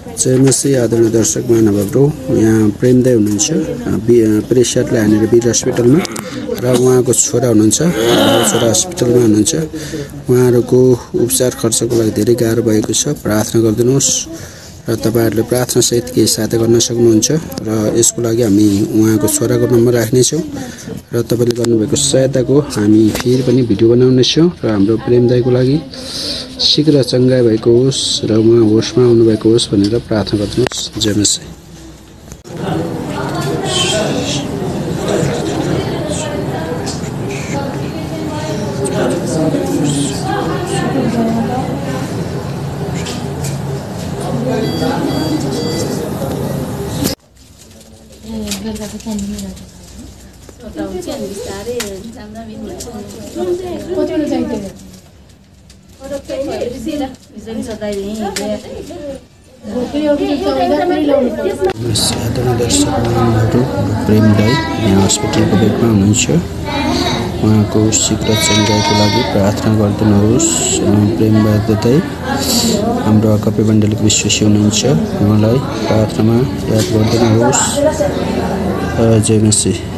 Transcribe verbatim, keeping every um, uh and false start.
जयमसी आदरणीय दर्शक महानुभावहरु, यहाँ प्रेमदाय हुनुहुन्छ प्रेसरले हानेर वीर हस्पिटलमा र उहाँको छोरा हुनुहुन्छ छोरा हस्पिटलमा हुनुहुन्छ। उहाँहरुको उपचार खर्चको लागि धेरै गाह्रो भएको छ। प्रार्थना गरिदिनुहोस् र तपाईहरुले प्रार्थना सहित केही सहायता गर्न सक्नुहुन्छ र यसको लागि हामी उहाँको छोराको नम्बर राख्ने छौं र तपाईले गर्नुभएको सहायताको हामी फेरि पनि भिडियो बनाउने छौं र हाम्रो प्रेमदायको लागि शीघ्र चंगाई भएको होस् र उहाँ होसमा आउनु भएको होस् भनेर प्रार्थना गर्नुहोस्। जयमसी। प्रेमदाय यहाँ हस्पिटलको बेडमा हुनुहुन्छ। उहाँको शीघ्र चंगाईको लागि प्रार्थना गरिदिनुहोस्। प्रेमदाय हाम्रो कपे मण्डलीको विश्वासी हुनुहुन्छ, उहाँलाई प्रार्थनामा याद गरिदिनुहोस्। जयमसी।